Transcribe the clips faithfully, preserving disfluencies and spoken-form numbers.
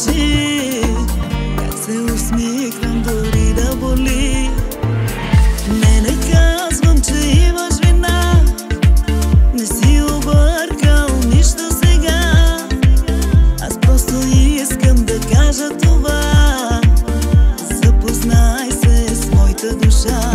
очи, как се усмихвам дори да боли. Не, не казвам, че имаш вина, не си объркал нищо сега. Аз просто искам да кажа това: запознай се с моята душа.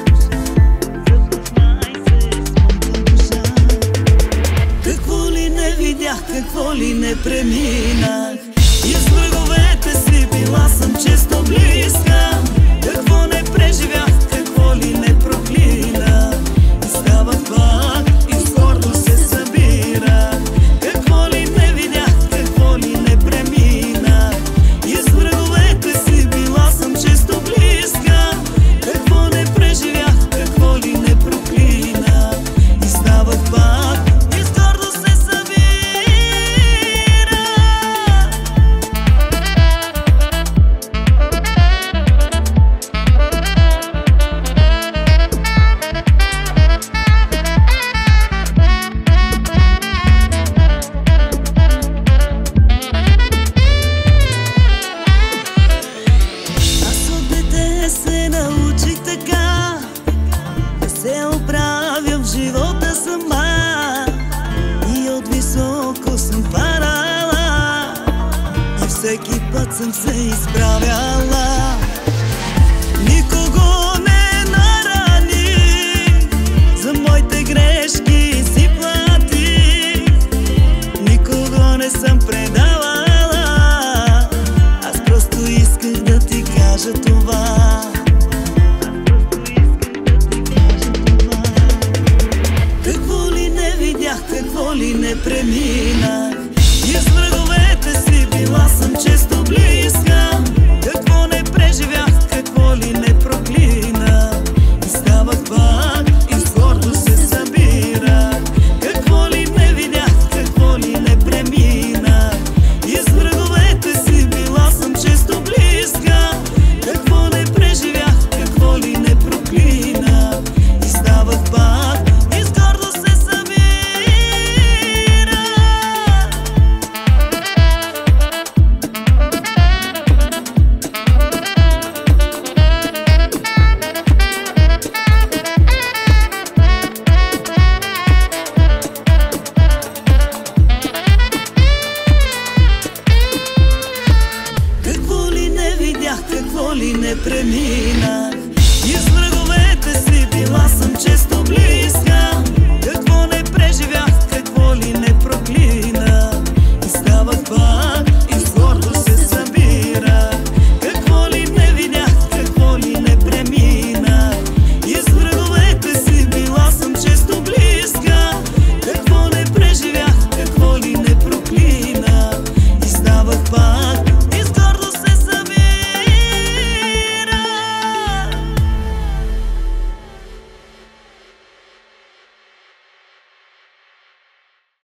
Какво ли не преминах, и с враговете си била съм често близка. Какво не преживях, какво ли не проклинах, и ставах пак, и с гордост се събирах. Какво ли не видях, какво ли не преминах, и с враговете си била съм често близка. Какво не преживях, какво ли не проклинах, и ставах пак. Се оправям в живота сама и от високо съм падала, и всеки път съм се изправяла. Никого не нараних, за моите грешки си платих. Никого не съм предавала, аз просто исках да ти кажа това. Какво ли не преминах, и с враговете си била съм често близка. Какво не преживях, какво ли не проклинах, и ставах пак, и с гордост се събирах. Какво ли не видях, какво ли не преминах, и с враговете си била съм често близка. Какво не преживях, какво ли не проклинах, и ставах пак, и с гордост се събирах. Какво ли не преминах, и с враговете си била съм често близка. Какво не преживях,